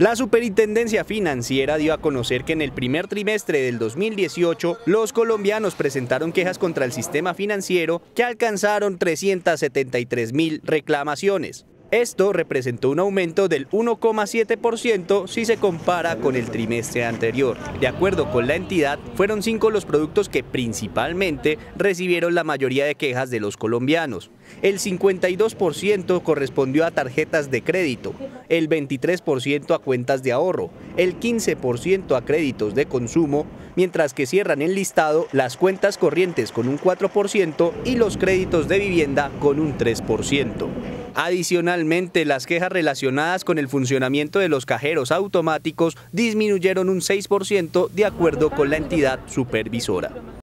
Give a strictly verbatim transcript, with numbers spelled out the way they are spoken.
La Superintendencia Financiera dio a conocer que en el primer trimestre del dos mil dieciocho, los colombianos presentaron quejas contra el sistema financiero que alcanzaron trescientas setenta y tres mil reclamaciones. Esto representó un aumento del uno coma siete por ciento si se compara con el trimestre anterior. De acuerdo con la entidad, fueron cinco los productos que principalmente recibieron la mayoría de quejas de los colombianos. El cincuenta y dos por ciento correspondió a tarjetas de crédito, el veintitrés por ciento a cuentas de ahorro, el quince por ciento a créditos de consumo, mientras que cierran el listado las cuentas corrientes con un cuatro por ciento y los créditos de vivienda con un tres por ciento. Adicionalmente, las quejas relacionadas con el funcionamiento de los cajeros automáticos disminuyeron un seis por ciento de acuerdo con la entidad supervisora.